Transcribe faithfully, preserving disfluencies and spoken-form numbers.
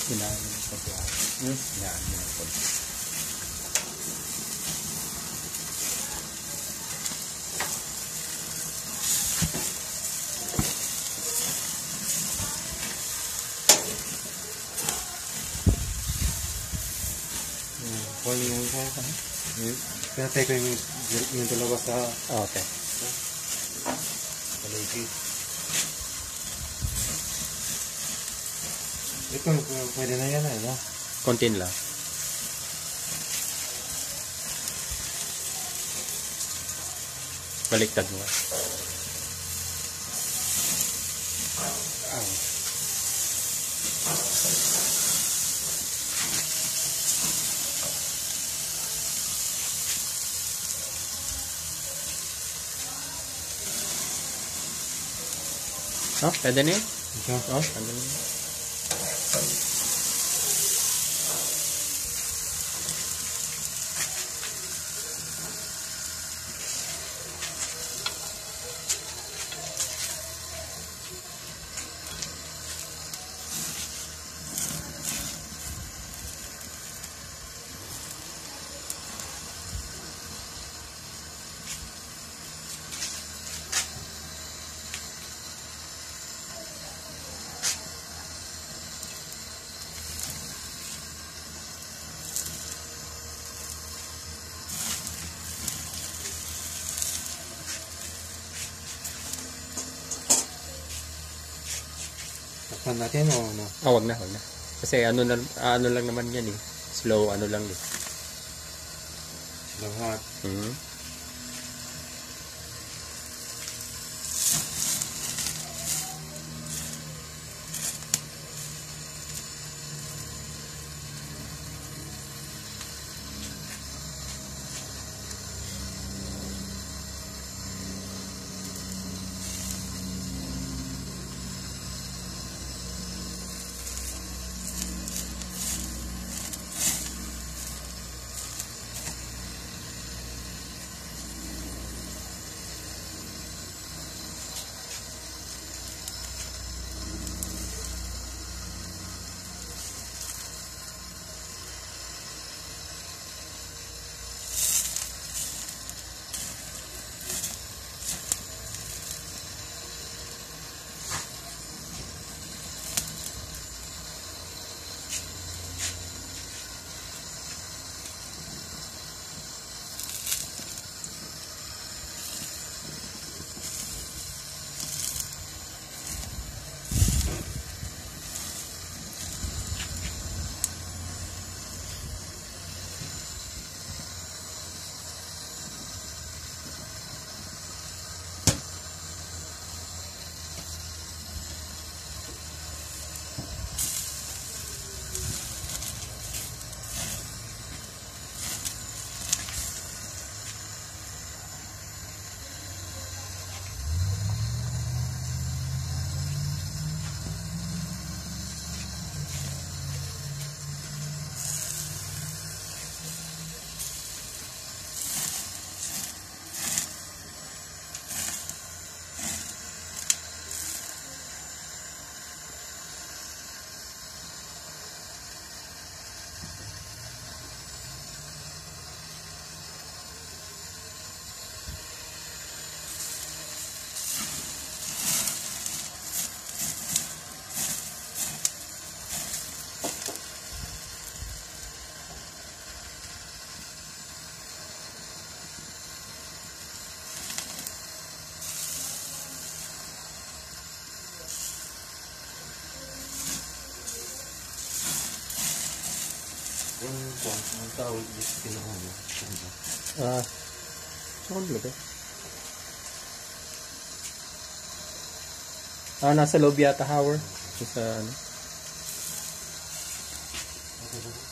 Hinaan ng konti. Hmm? Hinaan ng konti. Kung yung kaya ka, pinatay ko yung, yung dalawa sa Okay. paligid. Ito, pwede na yan, ano? Kontin lang. Baliktad mo. Ah. Oh, pwede na yun? Ito. Oh, pwede na yun. Takpan natin o ano? Oh, wag na, wag na. Kasi ano, na, ano lang naman yan eh. Slow, ano lang eh. Slow hot. Hmm. Yung kwan, ang tawag dito kinuha mo. Ah, saan ko lagay? Ah, nasa loob yata, Howard. Sa ano? Okay.